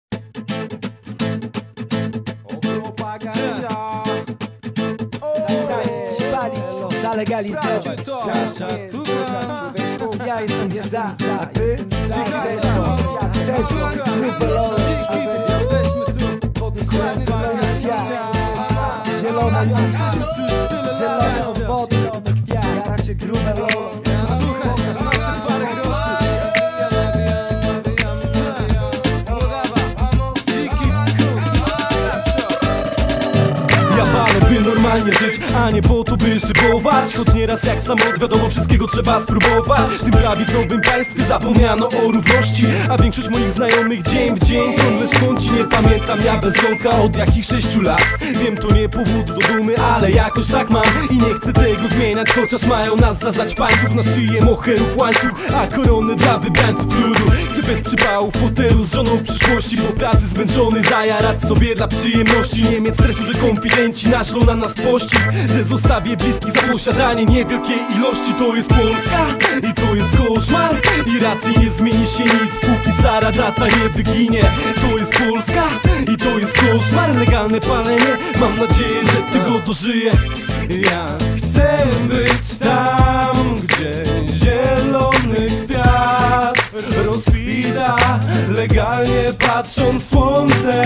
Zalegalizować. Ja jestem za, a ty? Też zielone liście, zielone owoce, jaracie grube lolo. By normalnie żyć, a nie po to by szybować. Choć nieraz jak samolot, wiadomo, wszystkiego trzeba spróbować. W tym prawicowym państwie zapomniano o równości, a większość moich znajomych dzień w dzień ciągle szpąci. Nie pamiętam ja bez rąka od jakich 6 lat. Wiem, to nie powód do dumy, ale jakoś tak mam i nie chcę tego zmieniać. Chociaż mają nas za zaćpańców, na szyję moherów łańcuch, a korony dla wybrańców ludu. Chcę bez przypału w fotelu z żoną w przyszłości, po pracy zmęczony zajarać sobie dla przyjemności. Nie mieć stresu, że konfidenci naszą na nas pościg, że zostawię bliskich za posiadanie niewielkiej ilości. To jest Polska i to jest koszmar i raczej nie zmieni się nic, póki stara data nie wyginie. To jest Polska i to jest koszmar, legalne palenie, mam nadzieję, że tego dożyję. Ja chcę być tam, gdzie zielony kwiat rozkwita, legalnie patrząc w słońce.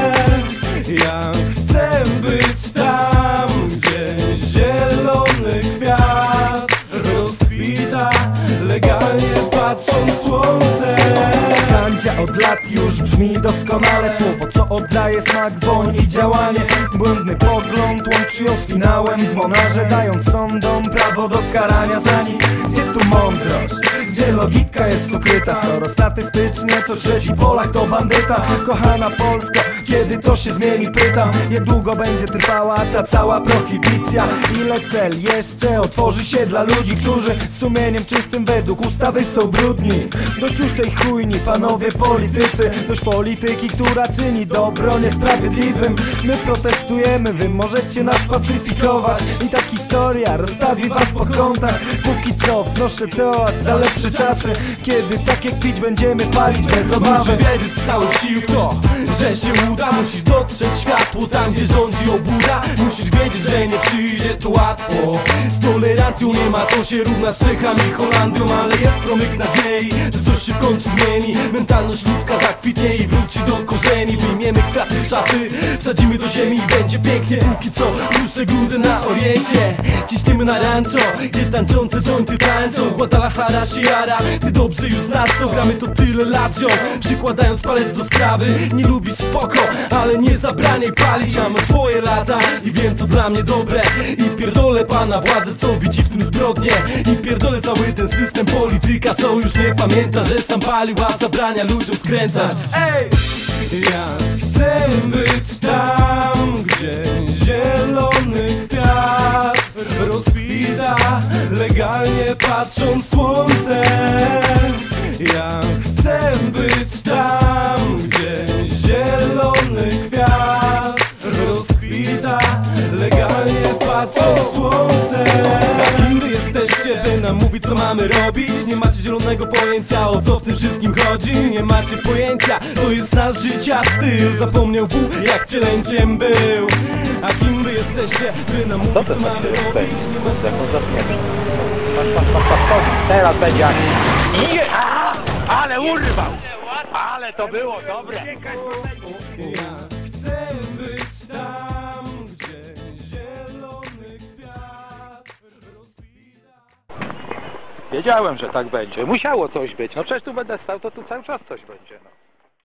Ja chcę być tam, gdzie zielony kwiat rozkwita, legalnie patrząc w słońce. Gandzia od lat już brzmi doskonale, słowo co oddaje smak, woń i działanie. Błędny pogląd łączy ją z finałem w monarze, dając sądom prawo do karania za nic. Gdzie tu mądrość? Gdzie logika jest ukryta? Skoro statystycznie co trzeci Polak to bandyta. Kochana Polska, kiedy to się zmieni, pytam. Jak długo będzie trwała ta cała prohibicja? Ile cel jeszcze otworzy się dla ludzi, którzy z sumieniem czystym według ustawy są brudni? Dość już tej chujni, panowie politycy. Dość polityki, która czyni dobro niesprawiedliwym. My protestujemy, wy możecie nas pacyfikować i ta historia rozstawi was po kątach. Póki co wznoszę toast za lepsze czasy, kiedy tak jak pić będziemy palić bez obawy. Musisz wierzyć z całych sił w to, że się uda. Musisz dotrzeć światło tam, gdzie rządzi obłuda. Musisz wiedzieć, że nie przyjdzie to łatwo. Z tolerancją nie ma co się równać z Czechami i Holandią, ale jest promyk nadziei, że coś się w końcu zmieni. Mentalność ludzka zakwitnie i wróci do korzeni. Wyjmiemy kwiaty z szafy, wsadzimy do ziemi i będzie pięknie. Póki co dłuższe grudy na oriencie, ciśniemy na rancho, gdzie tańczące jointy tańczą. Guadalajara, Sierra, ty dobrze już znasz to. Gramy to tyle lat, ziom, przykładając palec do sprawy. Nie lubisz spoko, ale nie zabraniaj palić. Ja mam swoje lata i wiem co dla mnie dobre. I pierdolę pana władzę, co widzi w tym zbrodnię. I pierdolę cały ten system polityka, co już nie pamięta, że sam palił, a zabrania ludziom skręcać. Ej! Ja chcę być tam, gdzie zielony kwiat rozkwita, legalnie patrząc w słońce. Ja chcę być tam, gdzie zielony kwiat rozkwita, legalnie patrząc w słońce. Kim wy jesteście, by nam mówić co mamy robić? Nie macie zielonego pojęcia, o co w tym wszystkim chodzi. Nie macie pojęcia, to jest nasz życia styl. Zapomniał W, jak cielęciem był. A kim wy jesteście, by nam mówić co mamy robić? Teraz będzie jak... Ale urwał! Ale to było dobre! Ja chcę być tam, gdzie zielony kwiat rozkwita. Wiedziałem, że tak będzie. Musiało coś być. No przecież tu będę stał, to tu cały czas coś będzie. No.